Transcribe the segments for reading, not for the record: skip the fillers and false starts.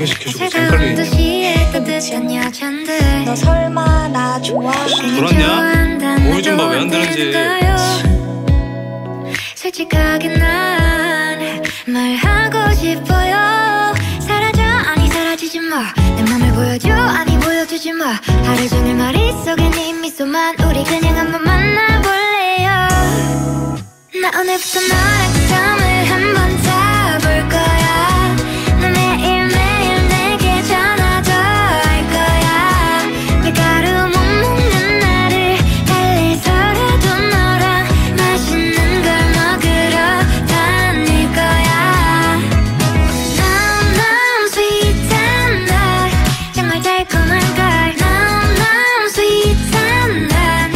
소개시켜주고 헷갈리네. 너 설마 나 좋아하니? 돌았냐? 몸이 좀 봐, 왜 안 되는지. 솔직하게 난 말하고 싶어요. 사라져 아니 사라지지 마. 내 맘을 보여줘 아니 보여주지 마. 하루 종일 머릿속에 네 미소만. 우리 그냥 한번 만나볼래요. 나 오늘부터 너랑 잠을 한번 자볼 거야. 너 매일매일 내게 전화도 할 거야. 밀가루 못 먹는 나를 달래서라도 너랑 맛있는 걸 먹으러 다닐 거야. 너무 sweet한 날 정말 달콤한 걸. 너무 sweet한 날.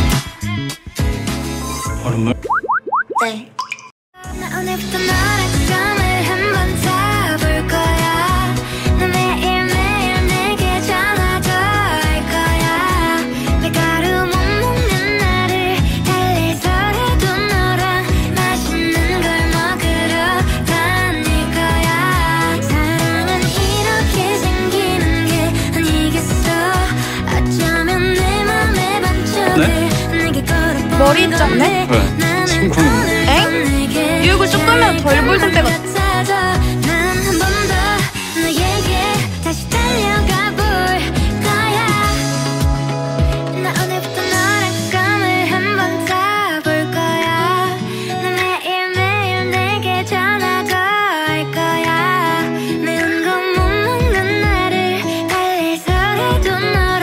얼음물? 네. 나 오늘부터 너랑 잠을 한번 자볼 거야. 너 매일매일 내게 전화도 할 거야. 밀가루 못 먹는 나를 달래서라도 너랑 맛있는 걸 먹으러 다닐 거야. 사랑은 이렇게 생기는 게 아니겠어. 어쩌면 내 맘의 반쪽을 내게 걸어보는 머리 짧네? 왜? 심쿵이 뉴욕을 쭉 돌면 덜 보이던 때가. 매운 거 못 먹는 나를 달래서라도 너